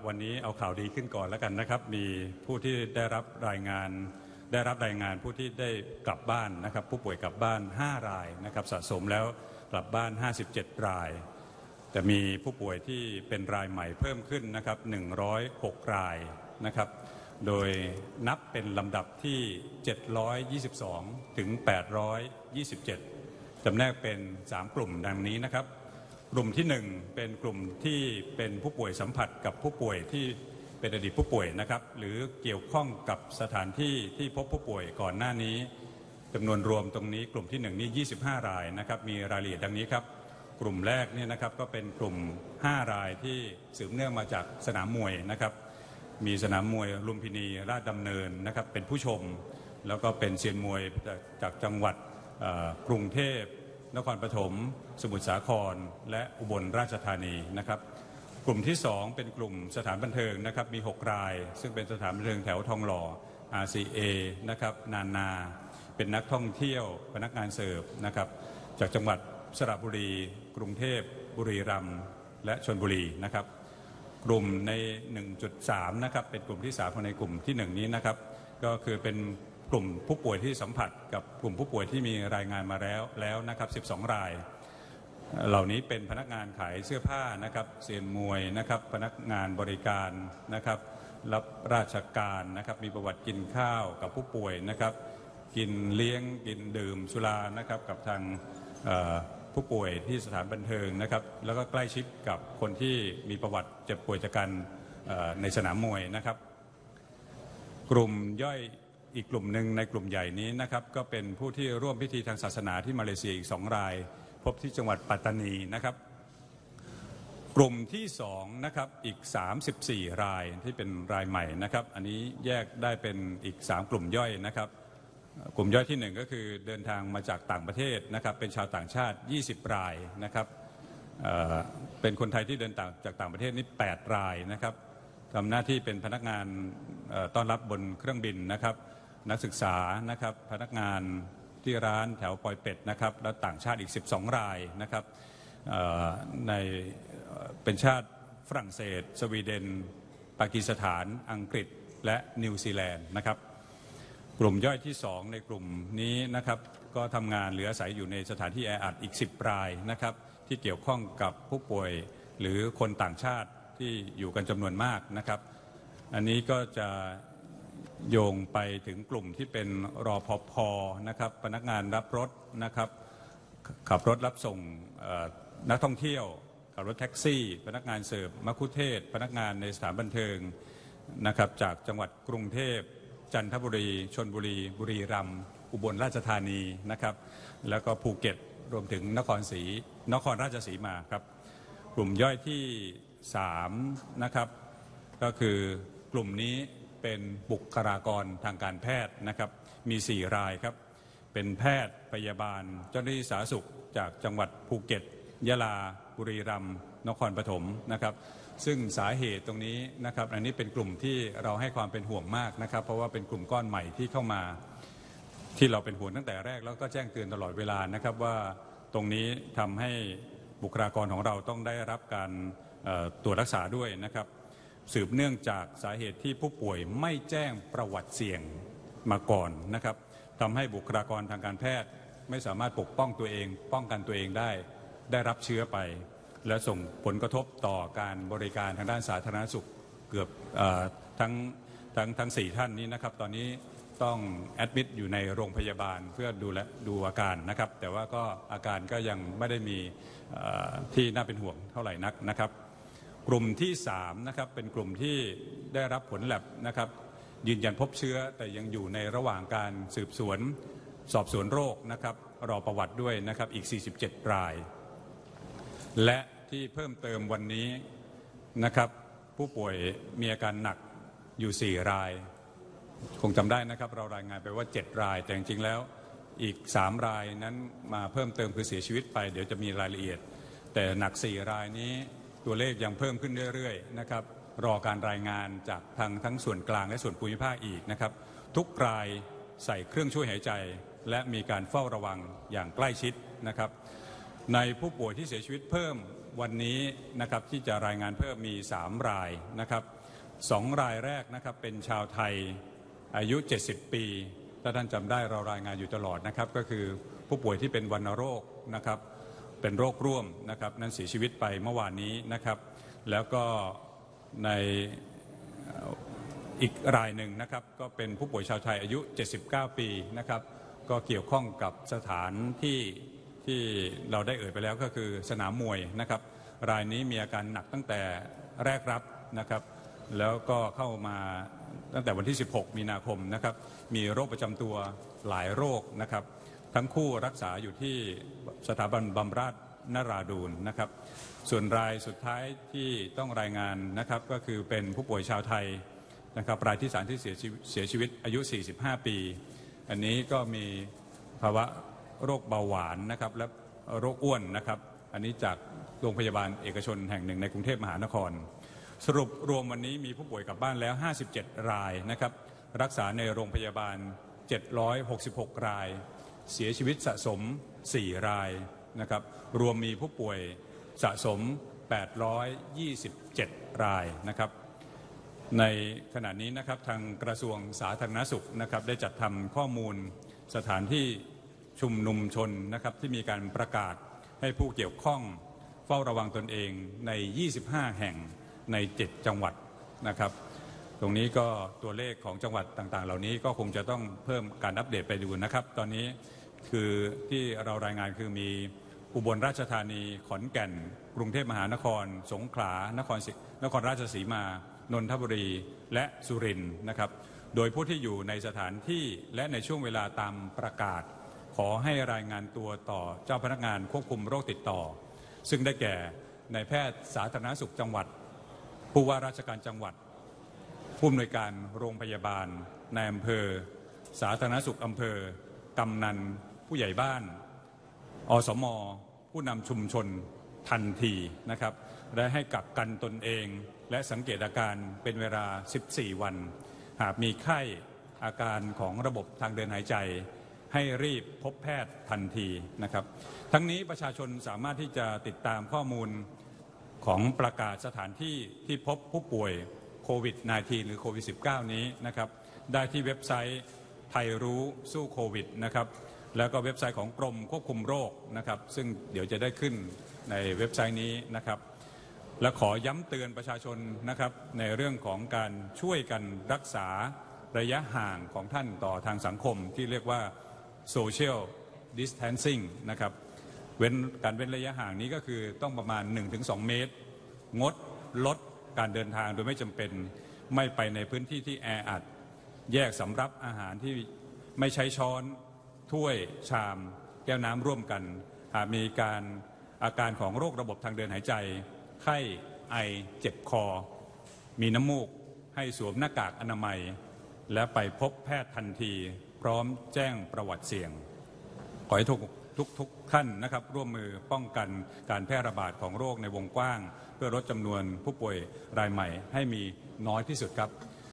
วันนี้เอาข่าวดีขึ้นก่อนแล้วกันนะครับมีผู้ที่ได้รับรายงานผู้ที่ได้กลับบ้านนะครับผู้ป่วยกลับบ้าน5รายนะครับสะสมแล้วกลับบ้าน57รายแต่มีผู้ป่วยที่เป็นรายใหม่เพิ่มขึ้นนะครับ106รายนะครับโดยนับเป็นลำดับที่722ถึง827จำแนกเป็น3กลุ่มดังนี้นะครับกลุ่มที่1เป็นกลุ่มที่เป็นผู้ป่วยสัมผัสกับผู้ป่วยที่เป็นอดีตผู้ป่วยนะครับหรือเกี่ยวข้องกับสถานที่ที่พบผู้ป่วยก่อนหน้านี้จำนวนรวมตรงนี้กลุ่มที่1นี่25รายนะครับมีรายละเอียดดังนี้ครับกลุ่มแรกเนี่ยนะครับก็เป็นกลุ่ม5รายที่สืบเนื่องมาจากสนามมวยนะครับมีสนามมวยลุมพินีราชดำเนินนะครับเป็นผู้ชมแล้วก็เป็นเซียนมวยจากจังหวัดกรุงเทพนครปฐมสมุทรสาครและอุบลราชธานีนะครับกลุ่มที่2เป็นกลุ่มสถานบันเทิงนะครับมี6รายซึ่งเป็นสถานบันเทิงแถวทองหล่อ RCA นะครับนาเป็นนักท่องเที่ยวพนักงานเสิร์ฟนะครับจากจังหวัดสระบุรีกรุงเทพบุรีรัมย์และชลบุรีนะครับกลุ่มใน 1.3 นะครับเป็นกลุ่มที่3ในกลุ่มที่1นี้นะครับก็คือเป็นกลุ่มผู้ป่วยที่สัมผัสกับกลุ่มผู้ป่วยที่มีรายงานมาแล้วนะครับ12รายเหล่านี้เป็นพนักงานขายเสื้อผ้านะครับเซียนมวยนะครับพนักงานบริการนะครับรับราชการนะครับมีประวัติกินข้าวกับผู้ป่วยนะครับกินเลี้ยงกินดื่มสุรานะครับกับทางผู้ป่วยที่สถานบันเทิงนะครับแล้วก็ใกล้ชิดกับคนที่มีประวัติเจ็บป่วยจากการในสนามมวยนะครับกลุ่มย่อยอีกกลุ่มหนึ่งในกลุ่มใหญ่นี้นะครับก็เป็นผู้ที่ร่วมพิธีทางศาสนาที่มาเลเซียอีก2รายพบที่จังหวัดปัตตานีนะครับกลุ่มที่2นะครับอีก34รายที่เป็นรายใหม่นะครับอันนี้แยกได้เป็นอีก3กลุ่มย่อยนะครับกลุ่มย่อยที่1ก็คือเดินทางมาจากต่างประเทศนะครับเป็นชาวต่างชาติ20รายนะครับเป็นคนไทยที่เดินทางจากต่างประเทศนี่8รายนะครับทำหน้าที่เป็นพนักงานต้อนรับบนเครื่องบินนะครับนักศึกษานะครับพนักงานที่ร้านแถวปอยเป็ดนะครับและต่างชาติอีก12รายนะครับในเป็นชาติฝรั่งเศสสวีเดนปากีสถานอังกฤษและนิวซีแลนด์นะครับกลุ่มย่อยที่2ในกลุ่มนี้นะครับก็ทำงานหรืออาศัยอยู่ในสถานที่แออัดอีก10รายนะครับที่เกี่ยวข้องกับผู้ป่วยหรือคนต่างชาติที่อยู่กันจำนวนมากนะครับอันนี้ก็จะโยงไปถึงกลุ่มที่เป็นรปภ.นะครับพนักงานรับรถนะครับขับรถรับส่งนักท่องเที่ยวขับรถแท็กซี่พนักงานเสิร์ฟมัคคุเทศก์พนักงานในสถานบันเทิงนะครับจากจังหวัดกรุงเทพจันทบุรีชลบุรีบุรีรัมย์อุบลราชธานีนะครับแล้วก็ภูเก็ตรวมถึงนครราชสีมาครับกลุ่มย่อยที่3นะครับก็คือกลุ่มนี้เป็นบุคลากรทางการแพทย์นะครับมี4รายครับเป็นแพทย์พยาบาลเจ้าหน้าที่สาธารณสุขจากจังหวัดภูเก็ตยะลาบุรีรัมย์นครปฐมนะครับซึ่งสาเหตุตรงนี้นะครับอันนี้เป็นกลุ่มที่เราให้ความเป็นห่วงมากนะครับเพราะว่าเป็นกลุ่มก้อนใหม่ที่เข้ามาที่เราเป็นห่วงตั้งแต่แรกแล้วก็แจ้งเตือนตลอดเวลานะครับว่าตรงนี้ทำให้บุคลากรของเราต้องได้รับการตรวจรักษาด้วยนะครับสืบเนื่องจากสาเหตุที่ผู้ป่วยไม่แจ้งประวัติเสี่ยงมาก่อนนะครับทำให้บุคลากรทางการแพทย์ไม่สามารถปกป้องตัวเองป้องกันตัวเองได้รับเชื้อไปและส่งผลกระทบต่อการบริการทางด้านสาธารณสุขเกือบทั้ง4ท่านนี้นะครับตอนนี้ต้องแอดมิดอยู่ในโรงพยาบาลเพื่อดูอาการนะครับแต่ว่าก็อาการก็ยังไม่ได้มีที่น่าเป็นห่วงเท่าไหร่นักนะครับกลุ่มที่3นะครับเป็นกลุ่มที่ได้รับผลแลบนะครับยืนยันพบเชื้อแต่ยังอยู่ในระหว่างการสืบสวนสอบสวนโรคนะครับรอประวัติด้วยนะครับอีก47รายและที่เพิ่มเติมวันนี้นะครับผู้ป่วยมีอาการหนักอยู่4รายคงจำได้นะครับเรารายงานไปว่า7รายแต่จริงๆแล้วอีก3รายนั้นมาเพิ่มเติมคือเสียชีวิตไปเดี๋ยวจะมีรายละเอียดแต่หนัก4รายนี้ตัวเลขยังเพิ่มขึ้นเรื่อยๆนะครับรอการรายงานจากทั้งส่วนกลางและส่วนภูมิภาคอีกนะครับทุกรายใส่เครื่องช่วยหายใจและมีการเฝ้าระวังอย่างใกล้ชิดนะครับในผู้ป่วยที่เสียชีวิตเพิ่มวันนี้นะครับที่จะรายงานเพิ่มมี3รายนะครับ2รายแรกนะครับเป็นชาวไทยอายุ70ปีถ้าท่านจำได้เรารายงานอยู่ตลอดนะครับก็คือผู้ป่วยที่เป็นวัณโรคนะครับเป็นโรคร่วมนะครับนั้นเสียชีวิตไปเมื่อวานนี้นะครับแล้วก็ในอีกรายหนึ่งนะครับก็เป็นผู้ป่วยชาวไทยอายุ79ปีนะครับก็เกี่ยวข้องกับสถานที่เราได้เอ่ยไปแล้วก็คือสนามมวยนะครับรายนี้มีอาการหนักตั้งแต่แรกรับนะครับแล้วก็เข้ามาตั้งแต่วันที่16มีนาคมนะครับมีโรคประจำตัวหลายโรคนะครับทั้งคู่รักษาอยู่ที่สถาบันบำราศนราดูรนะครับส่วนรายสุดท้ายที่ต้องรายงานนะครับก็คือเป็นผู้ป่วยชาวไทยนะครับรายที่3ที่เสียชีวิตอายุ45ปีอันนี้ก็มีภาวะโรคเบาหวานนะครับและโรคอ้วนนะครับอันนี้จากโรงพยาบาลเอกชนแห่งหนึ่งในกรุงเทพมหานครสรุปรวมวันนี้มีผู้ป่วยกลับบ้านแล้ว57รายนะครับรักษาในโรงพยาบาล766รายเสียชีวิตสะสม4รายนะครับรวมมีผู้ป่วยสะสม827รายนะครับในขณะนี้นะครับทางกระทรวงสาธารณสุขนะครับได้จัดทำข้อมูลสถานที่ชุมนุมชนนะครับที่มีการประกาศให้ผู้เกี่ยวข้องเฝ้าระวังตนเองใน25แห่งใน7จังหวัดนะครับตรงนี้ก็ตัวเลขของจังหวัดต่างๆเหล่านี้ก็คงจะต้องเพิ่มการอัปเดตไปดูนะครับตอนนี้คือที่เรารายงานคือมีอุบลราชธานีขอนแก่นกรุงเทพมหานครสงขลานครราชสีมานนทบุรีและสุรินทร์นะครับโดยผู้ที่อยู่ในสถานที่และในช่วงเวลาตามประกาศขอให้รายงานตัวต่อเจ้าพนักงานควบคุมโรคติดต่อซึ่งได้แก่นายแพทย์สาธารณสุขจังหวัดผู้ว่าราชการจังหวัดผู้อำนวยการโรงพยาบาลนายอำเภอสาธารณสุขอำเภอกำนันผู้ใหญ่บ้านอสม.ผู้นำชุมชนทันทีนะครับและให้กักกันตนเองและสังเกตอาการเป็นเวลา14วันหากมีไข้อาการของระบบทางเดินหายใจให้รีบพบแพทย์ทันทีนะครับทั้งนี้ประชาชนสามารถที่จะติดตามข้อมูลของประกาศสถานที่ที่พบผู้ป่วยโควิด -19 หรือโควิด -19 นี้นะครับได้ที่เว็บไซต์ไทยรู้สู้โควิดนะครับแล้วก็เว็บไซต์ของกรมควบคุมโรคนะครับซึ่งเดี๋ยวจะได้ขึ้นในเว็บไซต์นี้นะครับและขอย้ำเตือนประชาชนนะครับในเรื่องของการช่วยกันรักษาระยะห่างของท่านต่อทางสังคมที่เรียกว่า social distancing นะครับการเว้นระยะห่างนี้ก็คือต้องประมาณ 1-2 เมตรงดลดการเดินทางโดยไม่จำเป็นไม่ไปในพื้นที่ที่แออัดแยกสำรับอาหารที่ไม่ใช้ช้อนถ้วยชามแก้วน้ำร่วมกันหากมีอาการของโรคระบบทางเดินหายใจไข้ไอเจ็บคอมีน้ำมูกให้สวมหน้ากากอนามัยและไปพบแพทย์ทันทีพร้อมแจ้งประวัติเสี่ยงขอให้ทุกท่านนะครับร่วมมือป้องกันการแพร่ระบาดของโรคในวงกว้างเพื่อลดจำนวนผู้ป่วยรายใหม่ให้มีน้อยที่สุดครับ